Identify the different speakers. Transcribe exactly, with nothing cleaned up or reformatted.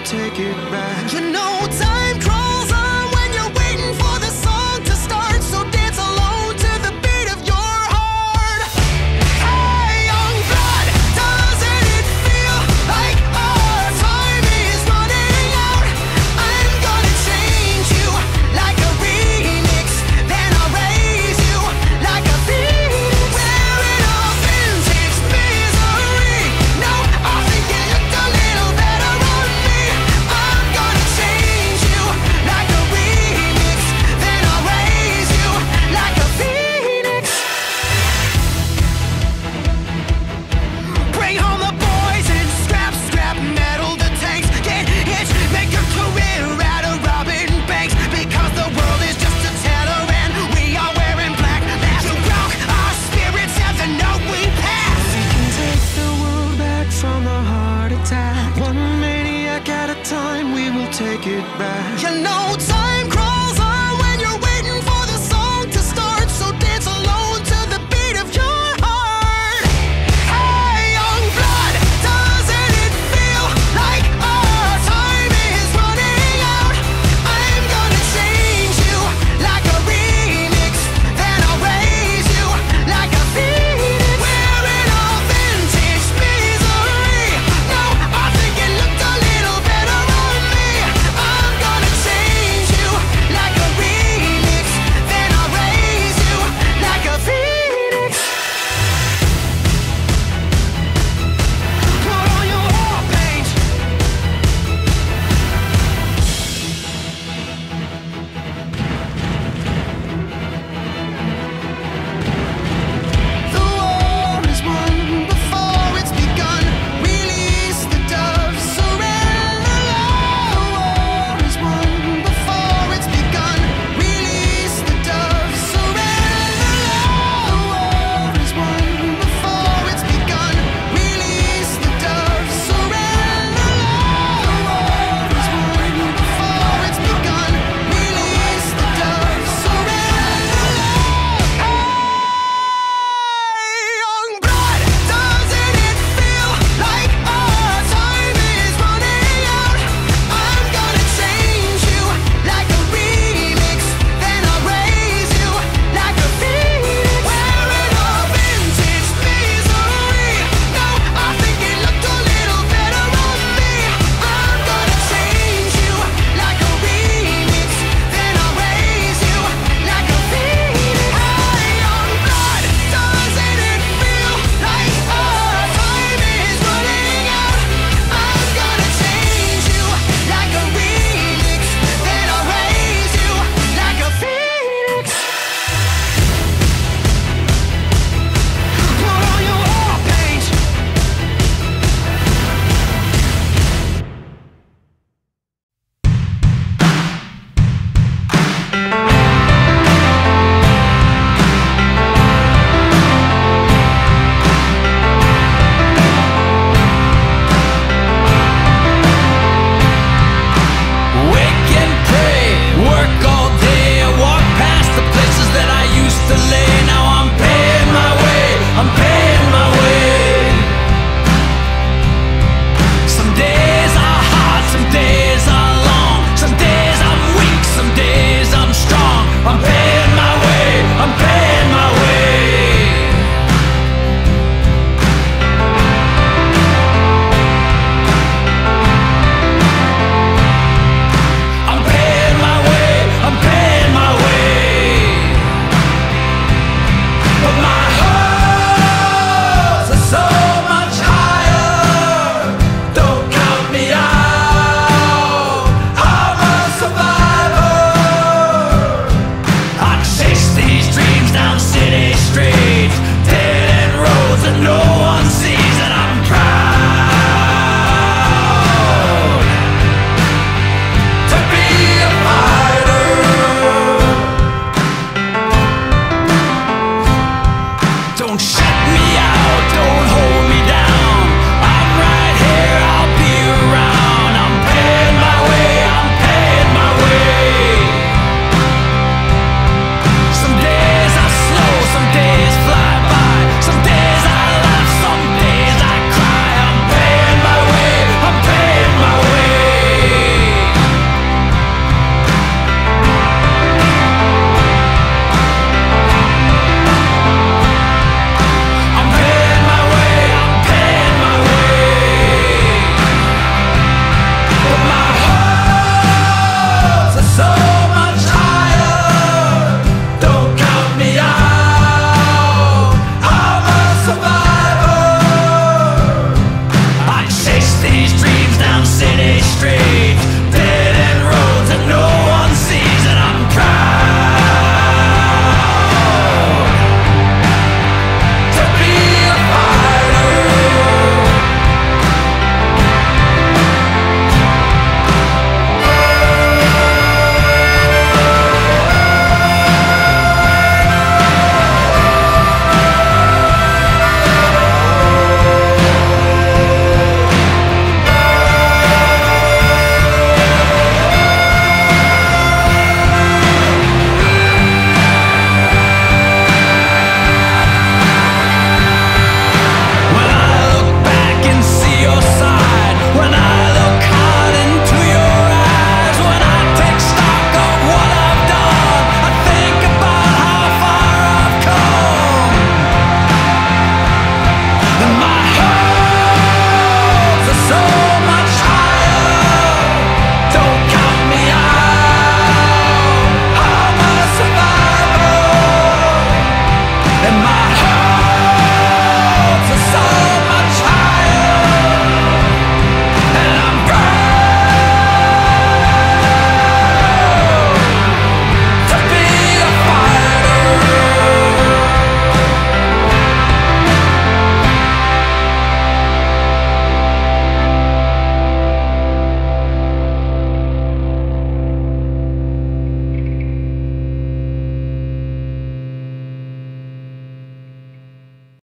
Speaker 1: take it back.
Speaker 2: You know time crawls on when you're waiting for the song to start, so dance alone to the beat of your heart. Hey, young blood, doesn't it feel like our time is running out? I'm gonna change you like a remix, then I'll raise you like a phoenix. Wearing a vintage misery. No, I think it looked a little better on me. I'm gonna change you like a remix, then I'll raise you like a phoenix. Bring home the boys and scrap, scrap metal the tanks. Get hitched, make your career out of robbing banks, because the world is just a teller and we are wearing black. You broke our spirits and the note we passed.
Speaker 1: We can take the world back from a heart attack. One maniac at a time, we will take it back.
Speaker 2: You know time